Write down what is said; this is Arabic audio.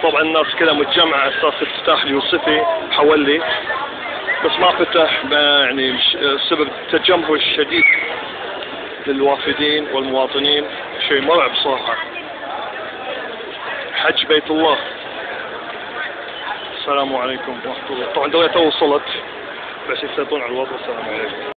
طبعا الناس كلها متجمعة على اساس افتتاح اليوسفي بحولي، بس ما فتح يعني بسبب التجمهر الشديد للوافدين والمواطنين. شيء مرعب صراحة. حج بيت الله. السلام عليكم ورحمة الله. طبعا دولة وصلت بس يسيطرون على الوضع. السلام عليكم.